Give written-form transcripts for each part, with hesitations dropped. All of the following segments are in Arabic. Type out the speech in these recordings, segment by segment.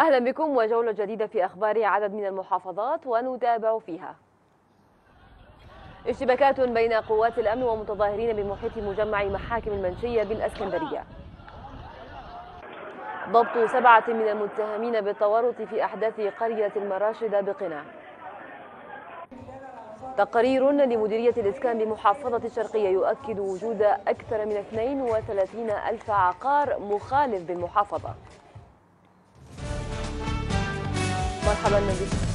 أهلا بكم وجولة جديدة في أخبار عدد من المحافظات ونتابع فيها اشتباكات بين قوات الأمن ومتظاهرين بمحيط مجمع محاكم المنشية بالإسكندرية. ضبط 7 من المتهمين بالتورط في أحداث قرية المراشد بقنا. تقرير لمديرية الإسكان بمحافظة الشرقية يؤكد وجود أكثر من 32 ألف عقار مخالف بالمحافظة. مرحبا بكم.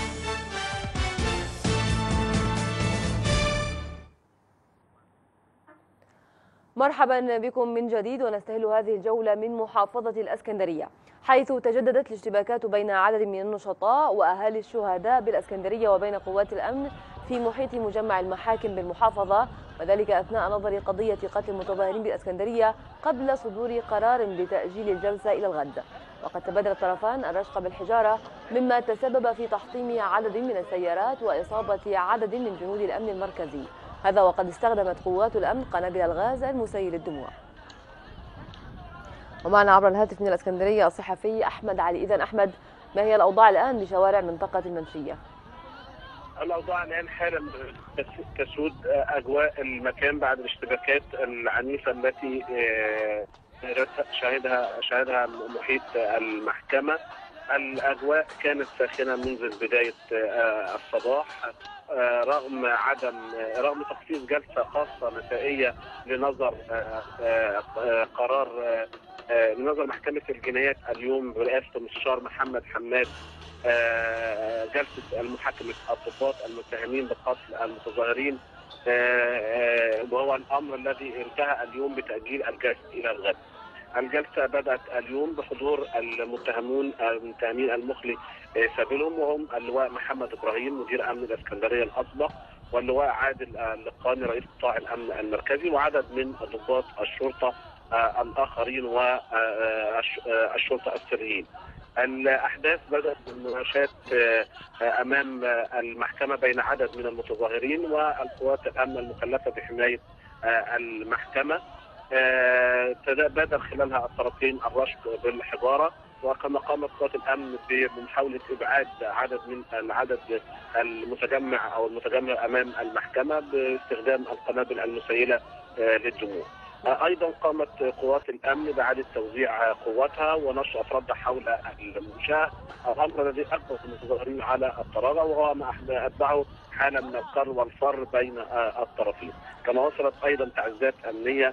مرحبا بكم من جديد، ونستهل هذه الجولة من محافظة الإسكندرية، حيث تجددت الاشتباكات بين عدد من النشطاء وأهالي الشهداء بالإسكندرية وبين قوات الأمن في محيط مجمع المحاكم بالمحافظة، وذلك أثناء نظر قضية قتل المتظاهرين بالإسكندرية قبل صدور قرار بتأجيل الجلسة إلى الغد. وقد تبادل الطرفان الرشق بالحجارة مما تسبب في تحطيم عدد من السيارات وإصابة عدد من جنود الأمن المركزي، هذا وقد استخدمت قوات الأمن قنابل الغاز المسيل للدموع. ومعنا عبر الهاتف من الإسكندرية الصحفي أحمد علي. إذن أحمد، ما هي الأوضاع الآن بشوارع منطقة المنشية؟ الأوضاع الآن حالا تسود أجواء المكان بعد الاشتباكات العنيفة التي شهدها محيط المحكمة. الأجواء كانت ساخنة منذ بداية الصباح، رغم تخصيص جلسة خاصة مسائية لنظر قرار لنظر محكمة الجنايات اليوم برئاسة المستشار محمد حماد، جلسة المحاكمة الضباط المتهمين بقتل المتظاهرين، وهو الأمر الذي انتهى اليوم بتأجيل الجلسة إلى الغد. الجلسة بدأت اليوم بحضور المتهمين المخلي سبيلهم، وهم اللواء محمد إبراهيم مدير أمن الإسكندرية الأسبق، واللواء عادل اللقاني رئيس قطاع الأمن المركزي، وعدد من ضباط الشرطة الآخرين والشرطة السريين. الأحداث بدأت بالمناوشات أمام المحكمة بين عدد من المتظاهرين والقوات الأمن المكلفة بحماية المحكمة. تبادل خلالها الطرفين الرشق بالحجارة، وكما قامت قوات الأمن بمحاولة إبعاد العدد المتجمع أمام المحكمة باستخدام القنابل المسيلة للدموع. أيضا قامت قوات الأمن بإعادة توزيع قواتها ونشر أفرادها حول المنشأة، الأمر الذي أجبر المتظاهرين على التراجع، وهو ما أتبعه حالة من القر والفر بين الطرفين. كما وصلت أيضا تعزيزات أمنية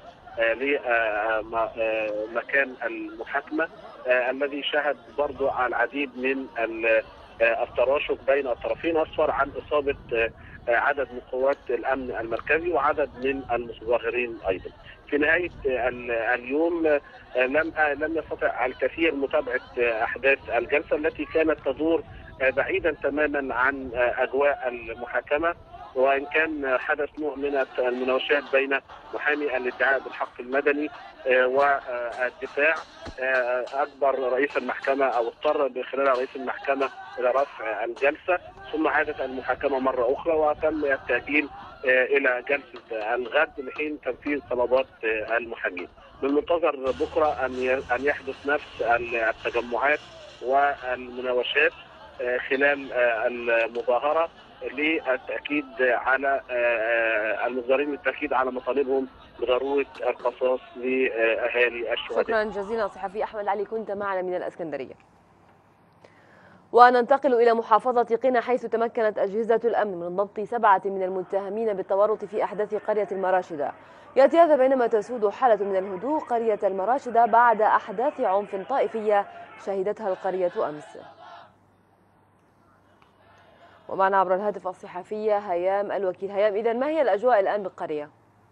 لمكان المحاكمة الذي شهد برضو على العديد من التراشق بين الطرفين، أسفر عن إصابة عدد من قوات الأمن المركزي وعدد من المتظاهرين أيضا. في نهاية اليوم لم يستطع الكثير متابعة أحداث الجلسة التي كانت تدور بعيدا تماما عن أجواء المحاكمة، وإن كان حدث نوع من المناوشات بين محامي الادعاء بالحق المدني والدفاع. أجبر رئيس المحكمة أو اضطر خلال رئيس المحكمة إلى رفع الجلسة، ثم عادت المحاكمة مرة أخرى وتم التأجيل إلى جلسة الغد لحين تنفيذ طلبات المحامين. من المنتظر بكرة أن يحدث نفس التجمعات والمناوشات خلال المظاهرة للتأكيد على المتظاهرين، للتأكيد على مطالبهم بضرورة القصاص لأهالي الشهداء. شكرا جزيلا صحفي أحمد علي، كنت معنا من الإسكندرية. وننتقل إلى محافظة قنا، حيث تمكنت أجهزة الأمن من ضبط 7 من المتهمين بالتورط في أحداث قرية المراشدة. يأتي هذا بينما تسود حالة من الهدوء قرية المراشدة بعد أحداث عنف طائفية شهدتها القرية أمس. ومعنا عبر الهاتف الصحفية هيام الوكيل. هيام، إذن ما هي الأجواء الآن بالقرية؟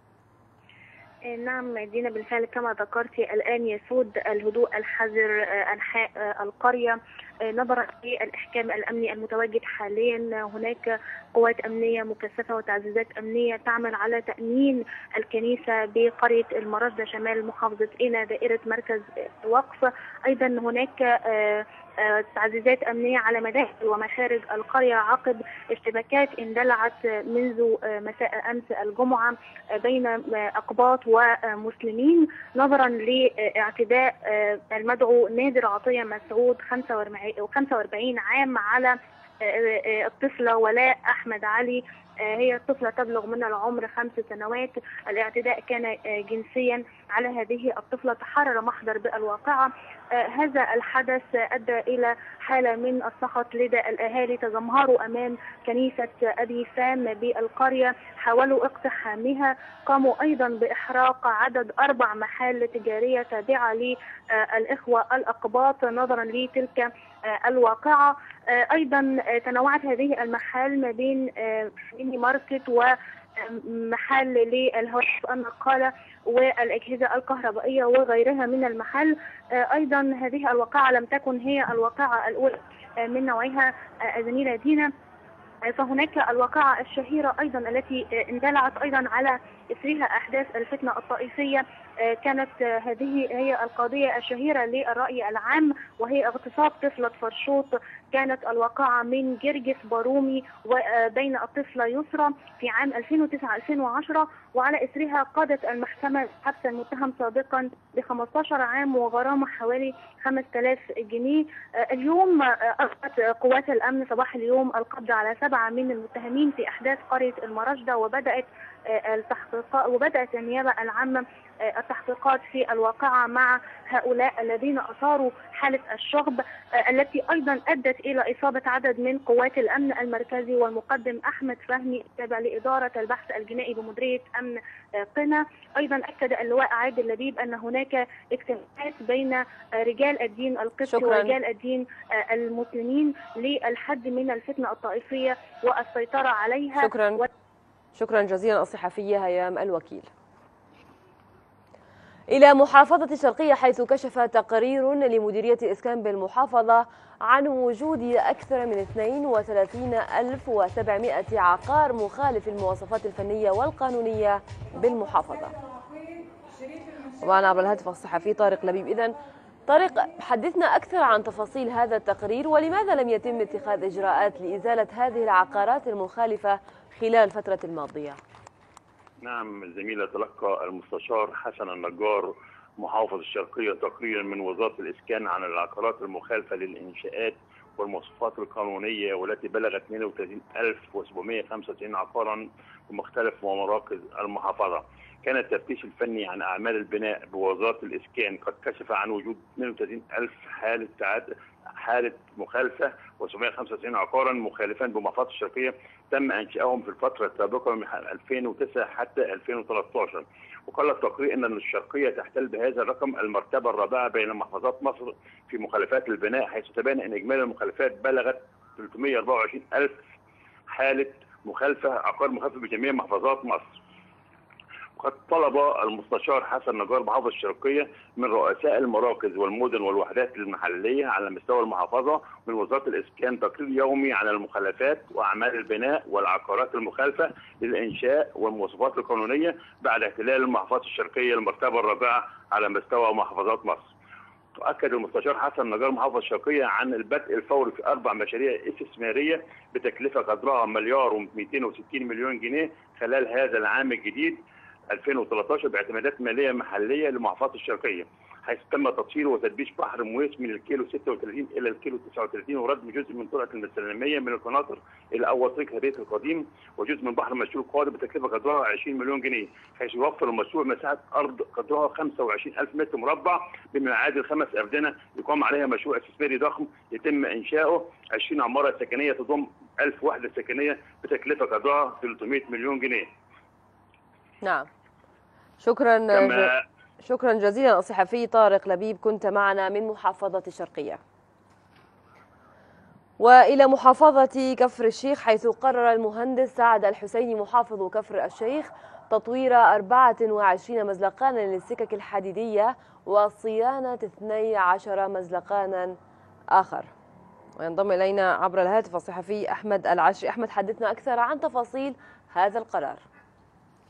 نعم دينا، بالفعل كما ذكرت الآن يسود الهدوء الحذر أنحاء القرية نظرا للإحكام الأمني المتواجد حاليا. هناك قوات أمنية مكثفة وتعزيزات أمنية تعمل على تأمين الكنيسة بقرية المراشدة شمال محافظة قنا دائرة مركز وقف. أيضا هناك تعزيزات أمنية على مداخل ومخارج القرية عقب اشتباكات اندلعت منذ مساء أمس الجمعة بين أقباط ومسلمين نظرا لاعتداء المدعو نادر عطية مسعود 45 عام على الطفلة ولاء أحمد علي. هي الطفلة تبلغ من العمر 5 سنوات. الاعتداء كان جنسيا على هذه الطفلة. تحرر محضر بالواقعة. هذا الحدث أدى إلى حالة من السخط لدى الأهالي. تجمهروا أمام كنيسة أبي سام بالقرية، حاولوا اقتحامها. قاموا أيضا بإحراق عدد 4 محال تجارية تابعة للإخوة الأقباط نظرا لتلك الواقعة. أيضا تنوعت هذه المحال ما بين ميني ماركت ومحل للهواتف النقالة والأجهزة الكهربائية وغيرها من المحل. أيضا هذه الواقعة لم تكن هي الواقعة الأولى من نوعها زميلة دينا، فهناك الواقعة الشهيرة أيضا التي اندلعت أيضا على إثرها أحداث الفتنة الطائفية. كانت هذه هي القضية الشهيرة للرأي العام، وهي اغتصاب طفلة فرشوط. كانت الواقعة من جرجس بارومي وبين الطفلة يسرى في عام 2009-2010، وعلى إثرها قادت المحكمة حبس المتهم سابقا ب15 عام وغرامة حوالي 5000 جنيه. اليوم ألقت قوات الأمن صباح اليوم القبض على 7 من المتهمين في أحداث قرية المراشدة، وبدأت النيابة العامة التحقيقات في الواقعة مع هؤلاء الذين أثاروا حالة الشغب التي أيضا أدت إلى إصابة عدد من قوات الأمن المركزي والمقدم أحمد فهمي التابع لإدارة البحث الجنائي بمديرية أمن قنا. أيضا أكد اللواء عادل لبيب أن هناك اجتماعات بين رجال الدين القبطي ورجال الدين المسلمين للحد من الفتنة الطائفية والسيطرة عليها. شكرا جزيلا الصحفية هيام الوكيل. إلى محافظة الشرقية، حيث كشف تقرير لمديرية إسكان بالمحافظة عن وجود أكثر من 32700 عقار مخالف للمواصفات الفنية والقانونية بالمحافظة. ومعنا عبر الهاتف الصحفي طارق لبيب. إذن طارق، حدثنا أكثر عن تفاصيل هذا التقرير، ولماذا لم يتم اتخاذ إجراءات لإزالة هذه العقارات المخالفة خلال الفترة الماضية؟ نعم زميلة، تلقى المستشار حسن النجار محافظ الشرقية تقريرا من وزارة الإسكان عن العقارات المخالفة للإنشاءات والمواصفات القانونية، والتي بلغت 32795 عقارا بمختلف مراكز المحافظة. كان التفتيش الفني عن أعمال البناء بوزارة الإسكان قد كشف عن وجود 32000 حالة مخالفة و795 عقارا مخالفا بمحافظة الشرقية تم إنشائهم في الفترة السابقة من 2009 حتى 2013. وقال التقرير أن الشرقية تحتل بهذا الرقم المرتبة الرابعة بين محافظات مصر في مخالفات البناء، حيث تبين أن إجمالي المخالفات بلغت 324000 حالة عقار مخالفة بجميع محافظات مصر. وقد طلب المستشار حسن نجار محافظ الشرقية من رؤساء المراكز والمدن والوحدات المحلية على مستوى المحافظة من وزارة الإسكان تقرير يومي عن المخالفات وأعمال البناء والعقارات المخالفة للإنشاء والمواصفات القانونية بعد احتلال المحافظة الشرقية المرتبة الرابعة على مستوى محافظات مصر. تؤكد المستشار حسن نجار محافظ الشرقية عن البدء الفوري في 4 مشاريع استثمارية بتكلفة قدرها 1,260,000,000 جنيه خلال هذا العام الجديد 2013 باعتمادات مالية محلية لمحافظة الشرقية، حيث تم تطهير وتدبيش بحر مويس من الكيلو 36 إلى الكيلو 39 وردم جزء من طرقة المسلمية من القناطر إلى أول طريق هدية القديم وجزء من بحر مشروع قادم بتكلفة قدرها 20 مليون جنيه، حيث يوفر المشروع مساحة أرض قدرها 25,000 متر مربع بما يعادل 5 أفدنة يقام عليها مشروع استثماري ضخم يتم إنشاؤه 20 عمارة سكنية تضم 1000 وحدة سكنية بتكلفة قدرها 300 مليون جنيه. نعم، شكرا جزيلا الصحفي طارق لبيب، كنت معنا من محافظة الشرقية. وإلى محافظة كفر الشيخ، حيث قرر المهندس سعد الحسيني محافظ كفر الشيخ تطوير 24 مزلقانا للسكك الحديدية وصيانة 12 مزلقانا آخر. وينضم إلينا عبر الهاتف الصحفي أحمد العشري. أحمد، حدثنا أكثر عن تفاصيل هذا القرار.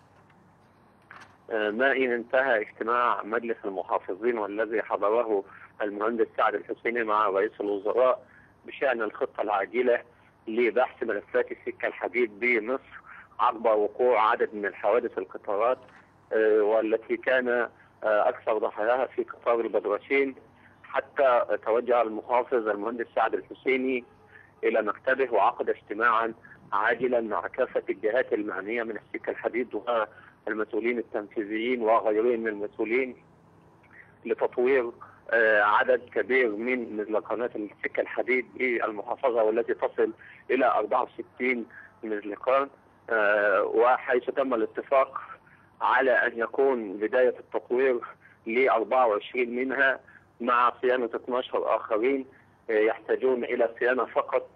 ما إن انتهى اجتماع مجلس المحافظين والذي حضره المهندس سعد الحسيني مع رئيس الوزراء بشأن الخطة العاجلة لبحث ملفات السكة الحديد بمصر عقب وقوع عدد من الحوادث القطارات والتي كان أكثر ضحاياها في قطار البدرشين، حتى توجه المحافظ المهندس سعد الحسيني إلى مكتبه وعقد اجتماعا عاجلا مع كافة الجهات المعنية من السكة الحديد والمسؤولين التنفيذيين وغيرهم من المسؤولين لتطوير عدد كبير من مزلقانات السكة الحديد بالمحافظة، والتي تصل إلى 64 مزلقان، وحيث تم الاتفاق على أن يكون بداية التطوير ل 24 منها مع صيانة 12 آخرين يحتاجون إلى صيانة فقط،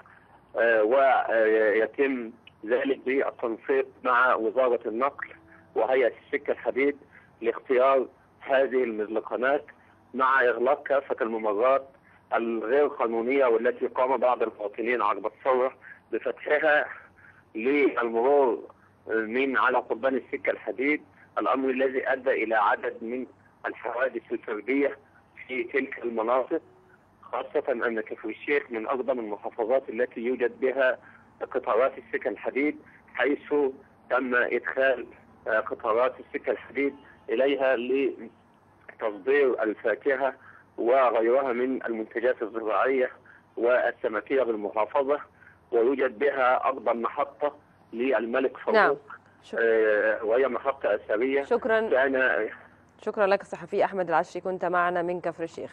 ويتم ذلك بالتنسيق مع وزارة النقل وهيئة السكة الحديد لاختيار هذه المزلقانات، مع إغلاق كافة الممرات الغير قانونية والتي قام بعض المواطنين عقب الثورة بفتحها للمرور من على قضبان السكة الحديد، الأمر الذي أدى إلى عدد من الحوادث الفردية في تلك المناطق، خاصة أن كفر الشيخ من أقدم المحافظات التي يوجد بها قطارات السكة الحديد، حيث تم إدخال قطارات السكة الحديد إليها لتصدير الفاكهة وغيرها من المنتجات الزراعية والسمكية بالمحافظة، ويوجد بها أقدم محطة للملك فاروق. نعم. وهي محطة أثرية. شكرا لك الصحفي أحمد العشري، كنت معنا من كفر الشيخ.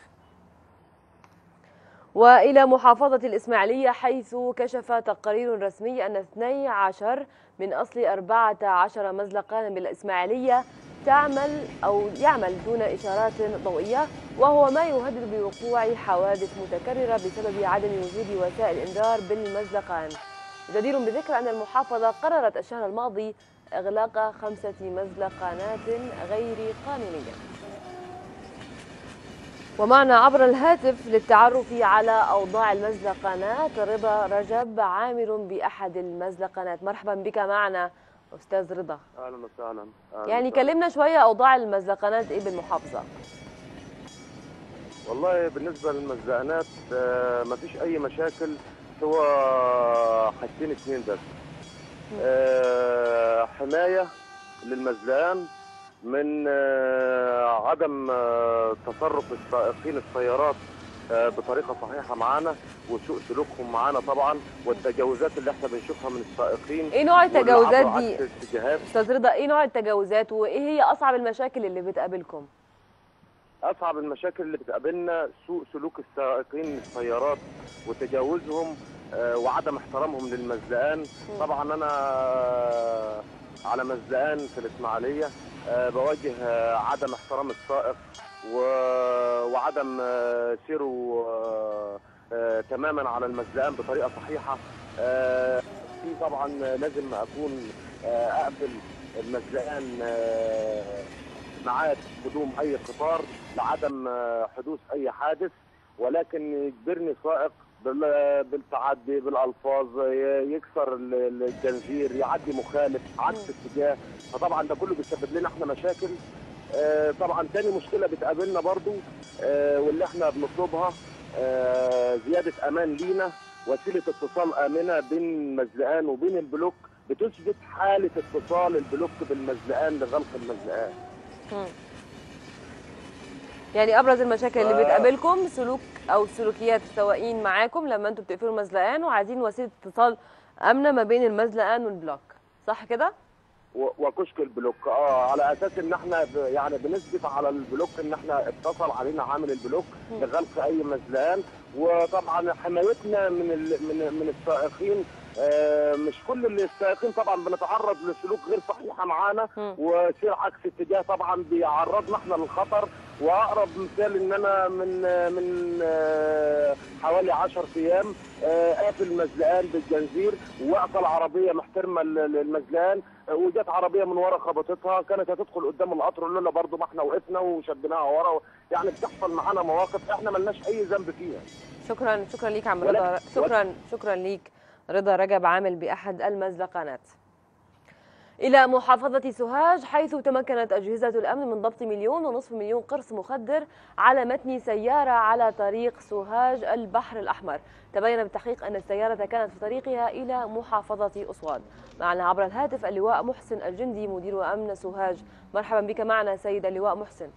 وإلى محافظة الإسماعيلية، حيث كشف تقرير رسمي أن 12 من أصل 14 مزلقان بالإسماعيلية يعمل دون إشارات ضوئية، وهو ما يهدد بوقوع حوادث متكررة بسبب عدم وجود وسائل إنذار بالمزلقان. جدير بذكر أن المحافظة قررت الشهر الماضي إغلاق 5 مزلقانات غير قانونية. ومعنا عبر الهاتف للتعرف على أوضاع المزلقانات رضا رجب، عامل بأحد المزلقانات. مرحبا بك معنا أستاذ رضا. أهلا وسهلا. يعني كلمنا شوية أوضاع المزلقانات إيه بالمحافظة؟ والله بالنسبة للمزلقانات ما فيش أي مشاكل سوى حاجتين اثنين بس. حماية للمزلقان من عدم تصرف السائقين السيارات بطريقه صحيحه معانا، وسوء سلوكهم معانا طبعا، والتجاوزات اللي احنا بنشوفها من السائقين. ايه نوع التجاوزات دي استاذ رضا؟ ايه نوع التجاوزات وايه هي اصعب المشاكل اللي بتقابلكم؟ اصعب المشاكل اللي بتقابلنا سوء سلوك السائقين السيارات وتجاوزهم وعدم احترامهم للمزلقان. طبعا انا على مزلقان في الاسماعيليه بواجه عدم احترام السائق وعدم سيره تماما على المزلقان بطريقه صحيحه. في طبعا لازم اكون اقفل المزلقان ميعاد قدوم اي قطار لعدم حدوث اي حادث، ولكن يجبرني سائق بالتعدي بالالفاظ، يكسر الجنزير، يعدي مخالف عكس اتجاه، فطبعا ده كله بيسبب لنا احنا مشاكل. طبعا تاني مشكله بتقابلنا برضو واللي احنا بنطلبها زياده امان لينا، وسيله اتصال امنه بين المزلقان وبين البلوك بتثبت حاله اتصال البلوك بالمزلقان لغلق المزلقان. يعني ابرز المشاكل اللي بتقابلكم سلوك او سلوكيات السواقين معاكم لما انتم بتقفلوا المزلقان وعايزين وسيله اتصال امنه ما بين المزلقان والبلوك، صح كده؟ وكشك البلوك على اساس ان احنا يعني بنثبت على البلوك ان احنا اتصل علينا عامل البلوك لغلق اي مزلقان. وطبعا حمايتنا من السائقين، مش كل السائقين طبعا بنتعرض لسلوك غير صحيحه معانا وسير عكس اتجاه، طبعا بيعرضنا احنا للخطر. واقرب مثال ان انا من حوالي 10 ايام قافل مزلقان بالجنزير، وواقفه العربيه محترمه المزلقان، وجت عربيه من ورا خبطتها، كانت هتدخل قدام القطر لولا برضه ما احنا وقفنا وشدناها ورا. يعني بتحصل معانا مواقف احنا ملناش اي ذنب فيها. شكرا ليك عم رضا. شكرا ليك رضا رجب، عامل باحد المزلقانات. إلى محافظة سوهاج، حيث تمكنت أجهزة الأمن من ضبط 1.5 مليون قرص مخدر على متن سيارة على طريق سوهاج البحر الأحمر. تبين بالتحقيق أن السيارة كانت في طريقها إلى محافظة أسوان. معنا عبر الهاتف اللواء محسن الجندي مدير أمن سوهاج. مرحبا بك معنا سيد اللواء محسن.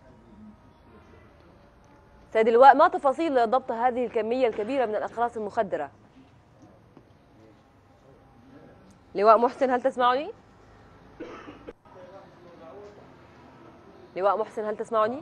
سيد اللواء، ما تفاصيل ضبط هذه الكمية الكبيرة من الأقراص المخدرة؟ لواء محسن هل تسمعني؟ لواء محسن هل تسمعني؟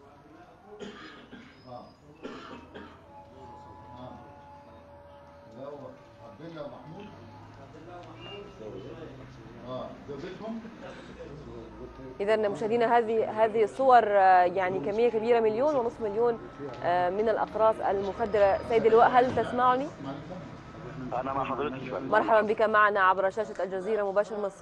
إذا مشاهدينا هذه الصور يعني كمية كبيرة 1.5 مليون من الأقراص المخدرة. سيد اللواء هل تسمعني؟ أنا مع حضرتك. مرحبا بك معنا عبر شاشة الجزيرة مباشر مصر.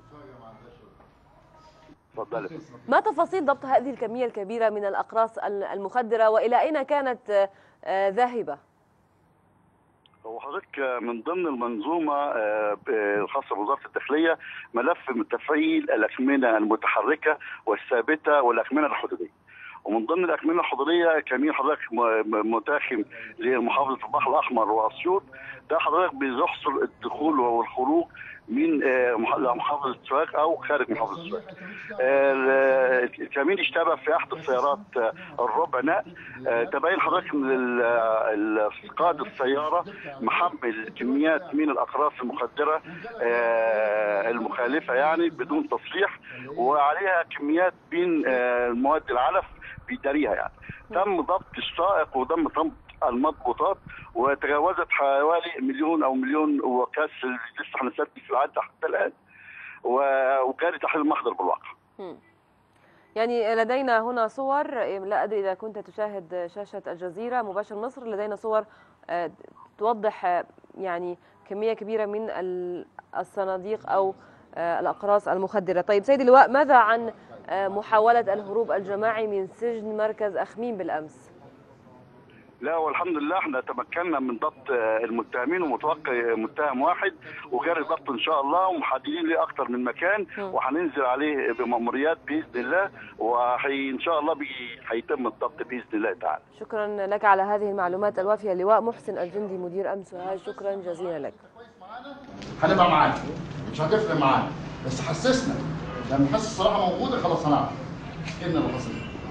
اتفضلي. ما تفاصيل ضبط هذه الكمية الكبيرة من الأقراص المخدرة وإلى أين كانت ذاهبة؟ هو حضرتك من ضمن المنظومة الخاصة بوزارة الداخلية ملف تفعيل الأكمنة المتحركة والثابتة والأكمنة الحدودية. ومن ضمن الأكمنة الحضورية كمين حضرتك متاخم لمحافظة البحر الأحمر وأسيوط، ده حضرتك بيحصل الدخول والخروج من محافظة سوهاج أو خارج محافظة سوهاج. الكمين اشتبه في أحد السيارات الربع نقل. تبين حضرتك أن قائد السيارة محمل كميات من الأقراص المخدرة المخالفة يعني بدون تصريح، وعليها كميات من المواد العلف بيداريها يعني. تم ضبط السائق وتم ضبط المضبوطات، وتجاوزت حوالي 1 أو 1 مليون وكسر لسه هنسجل في العد حتى الآن، وكان تحليل محضر بالواقع. يعني لدينا هنا صور، لا أدري إذا كنت تشاهد شاشة الجزيرة مباشر مصر، لدينا صور توضح يعني كمية كبيرة من الصناديق أو الأقراص المخدرة. طيب سيد اللواء، ماذا عن محاولة الهروب الجماعي من سجن مركز أخميم بالأمس؟ لا والحمد لله احنا تمكنا من ضبط المتهمين، ومتوقع متهم واحد وجاري ضبط ان شاء الله، ومحددين ليه اكثر من مكان وهننزل عليه بمأموريات باذن الله، وان شاء الله هيتم الضبط باذن الله تعالى. شكرا لك على هذه المعلومات الوافيه اللواء محسن الجندي مدير امن سوهاج، شكرا جزيلا لك. هنبقى معاك، مش هتفرق معاك، بس حسسنا لما نحس الصراحه موجوده خلاص هنعرف ايه اللي حصل.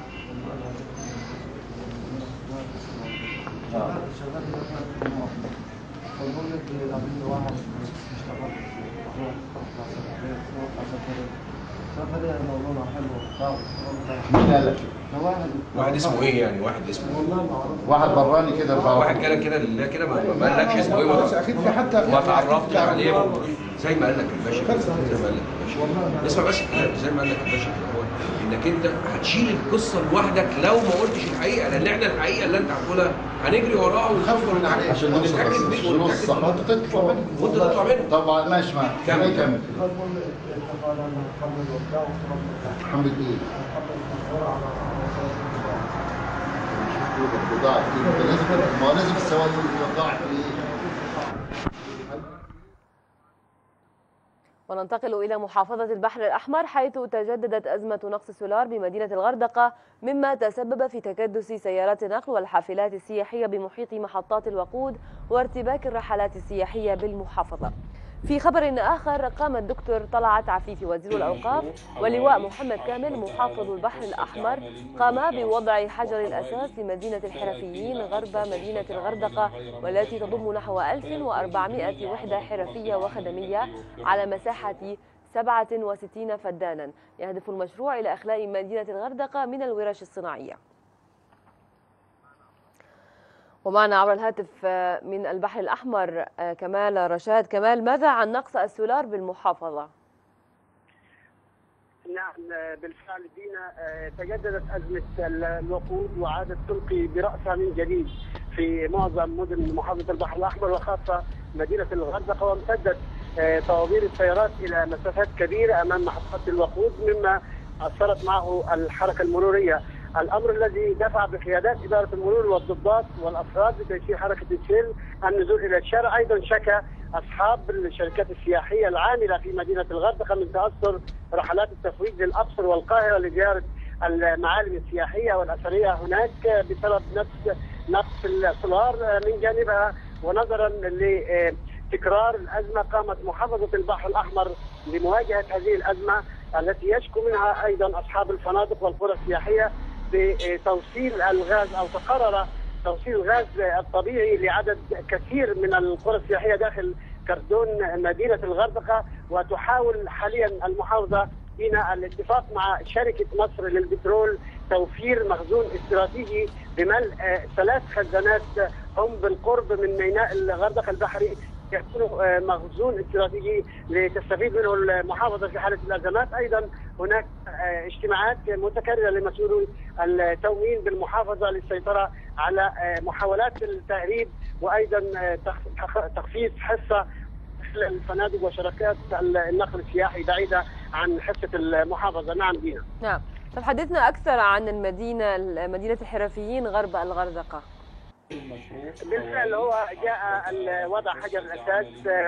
مين قال لك؟ واحد اسمه ايه يعني؟ واحد اسمه واحد براني كده، واحد كده لا كده ما قالكش اسمه ايه؟ اكيد في حتى ما تعرفتش عليه زي ما قال لك الباشا، زي ما قال لك الباشا. اسمع بس الكلام زي ما قال لك الباشا هو انك انت هتشيل القصه لوحدك لو ما قلتش الحقيقه، لان احنا الحقيقه اللي انت هتقولها هنجري وراها ونخاف من عليه عشان نتاكد منه وانت تطلع منه. طبعا ماشي معاك. كمل. محمد ايه؟ لازم السواد يوضح ايه. وننتقل إلى محافظة البحر الأحمر، حيث تجددت أزمة نقص السولار بمدينة الغردقة، مما تسبب في تكدس سيارات النقل والحافلات السياحية بمحيط محطات الوقود وارتباك الرحلات السياحية بالمحافظة. في خبر آخر، قام الدكتور طلعت عفيفي وزير الأوقاف واللواء محمد كامل محافظ البحر الأحمر قاما بوضع حجر الأساس لمدينة الحرفيين غرب مدينة الغردقة، والتي تضم نحو 1400 وحدة حرفية وخدمية على مساحة 67 فدانا. يهدف المشروع إلى إخلاء مدينة الغردقة من الورش الصناعية. ومعنا عبر الهاتف من البحر الأحمر كمال رشاد. كمال، ماذا عن نقص السولار بالمحافظة؟ نعم بالفعل دينا، تجددت أزمة الوقود وعادت تلقي برأسها من جديد في معظم مدن محافظة البحر الأحمر وخاصة مدينة الغردقة، وامتدت طوابير السيارات إلى مسافات كبيرة أمام محطات الوقود، مما أثرت معه الحركة المرورية. الامر الذي دفع بقيادات اداره المرور والضباط والافراد بتيسير حركه السير النزول الى الشارع. ايضا شكى اصحاب الشركات السياحيه العامله في مدينه الغردقه من تاثر رحلات التفويج للاقصر والقاهره لزياره المعالم السياحيه والاثريه هناك بسبب نقص السولار من جانبها. ونظرا لتكرار الازمه قامت محافظه البحر الاحمر لمواجهه هذه الازمه التي يشكو منها ايضا اصحاب الفنادق والقرى السياحيه بتوصيل الغاز، او تقرر توصيل الغاز الطبيعي لعدد كثير من القرى السياحيه داخل كردون مدينه الغردقه. وتحاول حاليا المحافظه بين الاتفاق مع شركه مصر للبترول توفير مخزون استراتيجي بملء 3 خزانات هم بالقرب من ميناء الغردقه البحري، يكون مخزون استراتيجي لتستفيد منه المحافظه في حاله الازمات. ايضا هناك اجتماعات متكرره لمسؤولي التموين بالمحافظه للسيطره على محاولات التهريب وايضا تخفيض حصه الفنادق وشركات النقل السياحي بعيده عن حصه المحافظه. نعم دينا. نعم، طب حدثنا اكثر عن مدينه الحرفيين غرب الغردقه. بالفعل هو جاء وضع حجر الاساس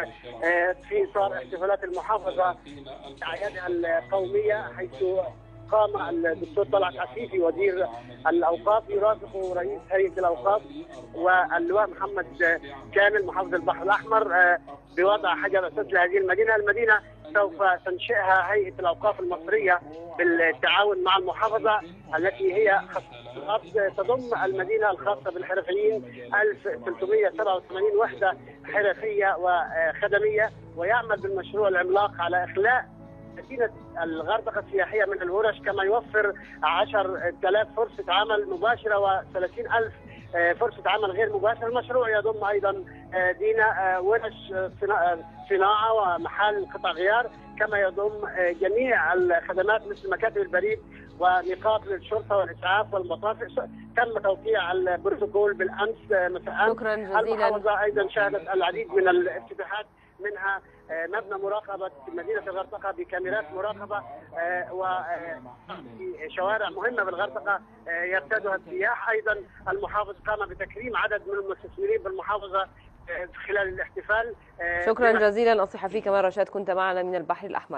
في اطار احتفالات المحافظه اعيادها القوميه، حيث قام الدكتور طلعت عفيفي وزير الاوقاف يرافق رئيس هيئه الاوقاف واللواء محمد كامل محافظ البحر الاحمر بوضع حجر اساس لهذه المدينه. المدينه سوف تنشئها هيئه الاوقاف المصريه بالتعاون مع المحافظه التي هي تضم المدينه الخاصه بالحرفيين 1387 وحده حرفيه وخدميه، ويعمل بالمشروع العملاق على اخلاء مدينه الغردقه السياحيه من الورش، كما يوفر 10,000 فرصه عمل مباشره و30,000 فرصه عمل غير مباشره. المشروع يضم ايضا دينا ورش صناعه ومحال قطع غيار، كما يضم جميع الخدمات مثل مكاتب البريد ونقاط للشرطه والاسعاف والمطافئ. تم توقيع البروتوكول بالامس مساء. شكرا جزيلا. المحافظه ايضا شهدت العديد من الافتتاحات، منها مبنى مراقبه مدينه الغردقه بكاميرات مراقبه وشوارع مهمه بالغردقه يرتادها السياح. ايضا المحافظ قام بتكريم عدد من المستثمرين بالمحافظه خلال الاحتفال. شكرا جزيلا الصحفي كمال رشاد، كنت معنا من البحر الأحمر.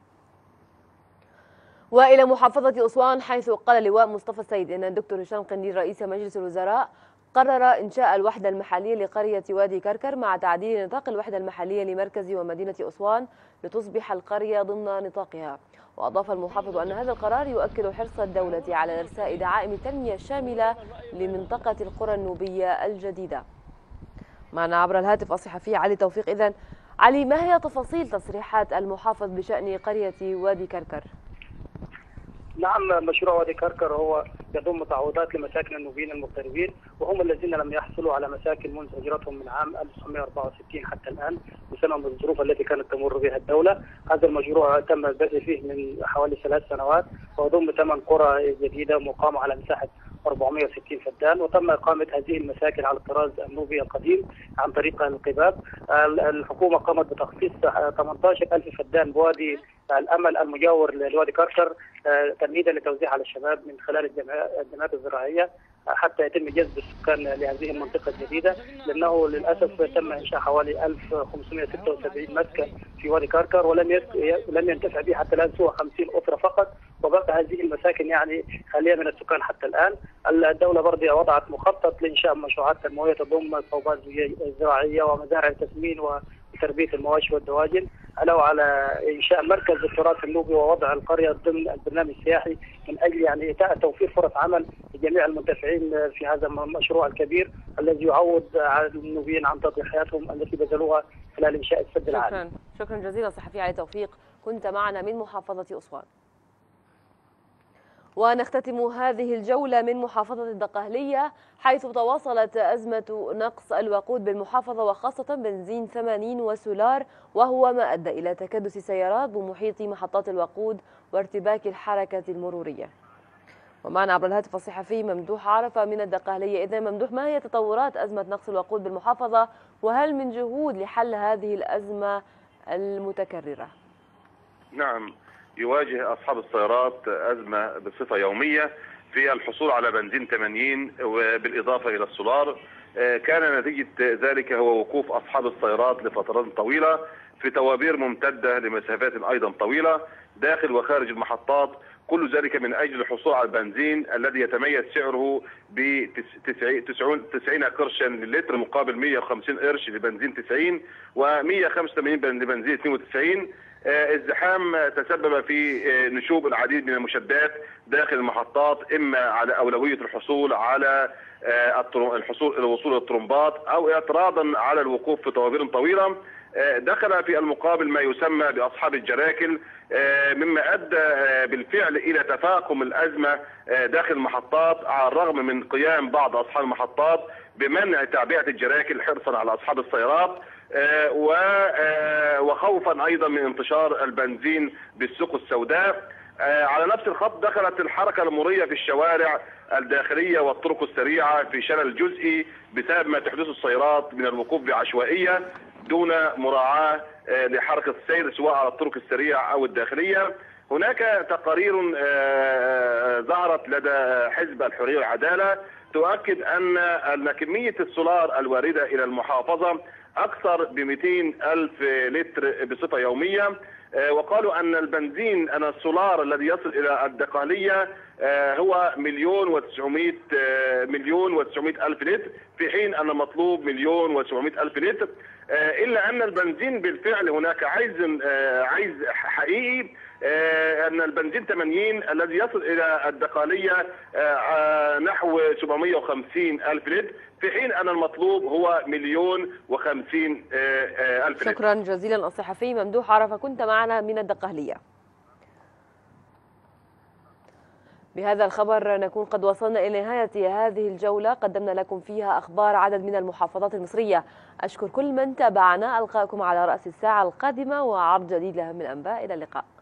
وإلى محافظة أسوان، حيث قال اللواء مصطفى السيد إن الدكتور هشام قنديل رئيس مجلس الوزراء قرر إنشاء الوحدة المحلية لقرية وادي كركر مع تعديل نطاق الوحدة المحلية لمركز ومدينة أسوان لتصبح القرية ضمن نطاقها. وأضاف المحافظ أن هذا القرار يؤكد حرص الدولة على إرساء دعائم التنمية الشاملة لمنطقة القرى النوبية الجديدة. معنا عبر الهاتف الصحفي علي توفيق. إذن علي، ما هي تفاصيل تصريحات المحافظ بشأن قرية وادي كركر؟ نعم، مشروع وادي كركر هو يضم تعويضات لمساكن النوبيين المغتربين، وهم الذين لم يحصلوا على مساكن منذ هجرتهم من عام 1964 حتى الآن بسبب الظروف التي كانت تمر بها الدولة. هذا المشروع تم البدء فيه من حوالي 3 سنوات، ويضم 8 قرى جديدة مقامة على مساحة 460 فدان، وتم إقامة هذه المساكن على الطراز النوبي القديم عن طريق القباب. الحكومة قامت بتخصيص 18,000 فدان بوادي الأمل المجاور لوادي كركر تمهيدا لتوزيع على الشباب من خلال الجمعيات الزراعية حتى يتم جذب السكان لهذه المنطقة الجديدة، لأنه للأسف تم إنشاء حوالي 1576 مسكن في وادي كركر ولم ينتفع به حتى الآن سوى 50 أسرة فقط، وبقى هذه المساكن يعني خالية من السكان حتى الآن. الدولة برضه وضعت مخطط لإنشاء مشروعات تنموية تضم صوبات زراعية ومزارع تسمين وتربية المواشي والدواجن، علاوة على إنشاء مركز التراث النوبي ووضع القرية ضمن البرنامج السياحي من أجل يعني إيتاء توفير فرص عمل لجميع المنتفعين في هذا المشروع الكبير الذي يعوض على النوبيين عن تضحياتهم التي بذلوها خلال إنشاء السد العالي. شكرا جزيلا صحفي علي توفيق، كنت معنا من محافظة أسوان. ونختتم هذه الجولة من محافظة الدقهلية، حيث تواصلت أزمة نقص الوقود بالمحافظة وخاصة بنزين 80 وسولار، وهو ما أدى إلى تكدس سيارات بمحيط محطات الوقود وارتباك الحركة المرورية. ومعنا عبر الهاتف الصحفي ممدوح عرفة من الدقهلية. إذا ممدوح، ما هي تطورات أزمة نقص الوقود بالمحافظة، وهل من جهود لحل هذه الأزمة المتكررة؟ نعم، يواجه أصحاب السيارات أزمة بصفة يومية في الحصول على بنزين 80 وبالإضافة إلى السولار. كان نتيجة ذلك هو وقوف أصحاب السيارات لفترات طويلة في توابير ممتدة لمسافات أيضا طويلة داخل وخارج المحطات، كل ذلك من أجل الحصول على البنزين الذي يتميز سعره ب 90 قرشا للتر مقابل 150 قرش لبنزين 90 و185 لبنزين 92. الزحام تسبب في نشوب العديد من المشدات داخل المحطات، إما على أولوية الحصول على الوصول للطرمبات أو اعتراضا على الوقوف في طوابير طويلة. دخل في المقابل ما يسمى بأصحاب الجراكل، مما أدى بالفعل إلى تفاقم الأزمة داخل المحطات، على الرغم من قيام بعض أصحاب المحطات بمنع تعبئة الجراكل حرصا على أصحاب السيارات وخوفا أيضا من انتشار البنزين بالسوق السوداء. على نفس الخط دخلت الحركة المرورية في الشوارع الداخلية والطرق السريعة في شلل جزئي بسبب ما تحدثه السيارات من الوقوف بعشوائية دون مراعاة لحركة السير سواء على الطرق السريعة أو الداخلية. هناك تقارير ظهرت لدى حزب الحرية والعدالة تؤكد أن كمية السولار الواردة إلى المحافظة أكثر ب 200,000 لتر بصفة يومية، وقالوا أن البنزين السولار الذي يصل إلى الدقهلية هو 1,900,000 لتر، في حين أن المطلوب 1,700,000 لتر. إلا أن البنزين بالفعل هناك عايز حقيقي أن البنزين 80 الذي يصل إلى الدقهلية نحو 750,000 لتر، في حين أن المطلوب هو 1,050,000 لتر. شكرا جزيلا الصحفي ممدوح عرفة، كنت معنا من الدقهلية. بهذا الخبر نكون قد وصلنا إلى نهاية هذه الجولة، قدمنا لكم فيها أخبار عدد من المحافظات المصرية. أشكر كل من تابعنا، ألقاكم على رأس الساعة القادمة وعرض جديد لأهم الأنباء. إلى اللقاء.